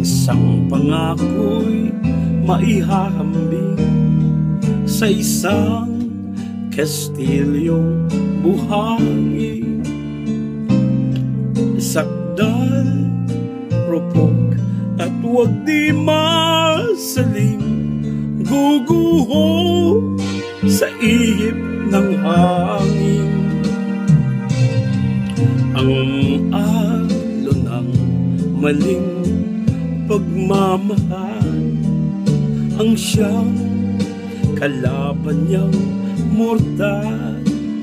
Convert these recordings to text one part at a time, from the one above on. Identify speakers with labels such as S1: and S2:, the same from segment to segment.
S1: isang pangako'y maihahambing sa isang Kastilyong buhangin. Sakdal, rupok at huwag di masaling guguho sa ihip ng hangin. Ang alo ng maling pagmamahal ang siyang kalaban niyang mortal.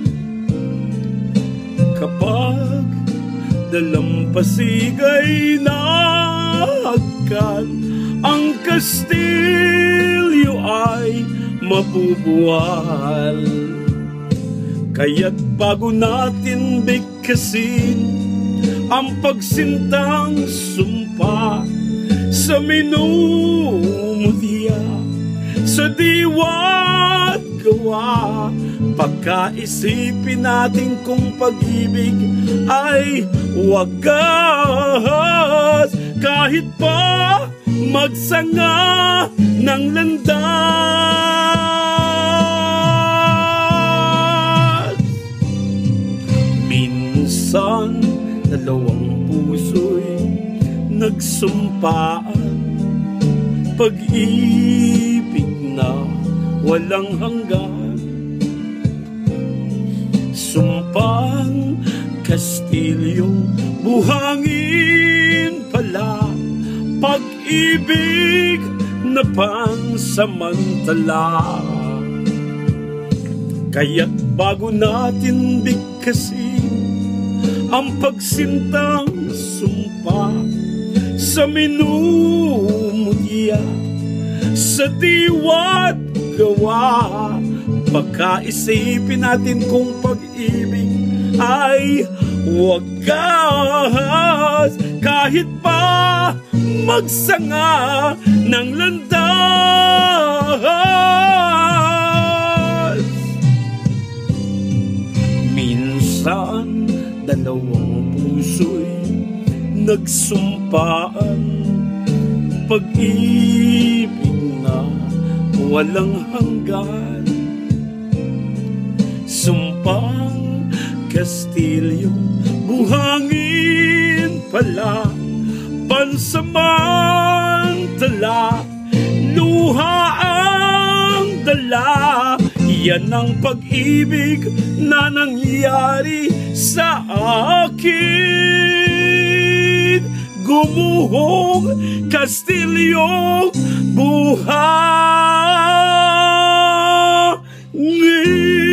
S1: Kapag dalampasig ay nahagkan, ang kastilyo ay mabubuwal. Kaya't bago natin bigkasin ang pagsintang sumpa sa minumulya, sa diwa't gawa, pagkaisipin natin kung pag-ibig ay wagas. Kahit pa magsanga ng landas, minsan dalawang puso'y nagsumpaan, pag-ibig na walang hanggan. Sumpang Kastilyong buhangin pala, pag-ibig na pansamantala. Kaya't bago natin bigkasin ang pagsintang sumpa sa minumulya, sa diwa't gawa, pagkaisipin natin kung pag-ibig ay wagas. Kahit pa magsanga ng landas, minsan dalawang puso'y nagsumpaan, pag-ibig na walang hanggan. Sumpang Kastilyong buhangin pala, pansamantala, luha ang dala. Yan ang pag-ibig na nangyari sa akin. Gumuhong Kastilyong buhangin.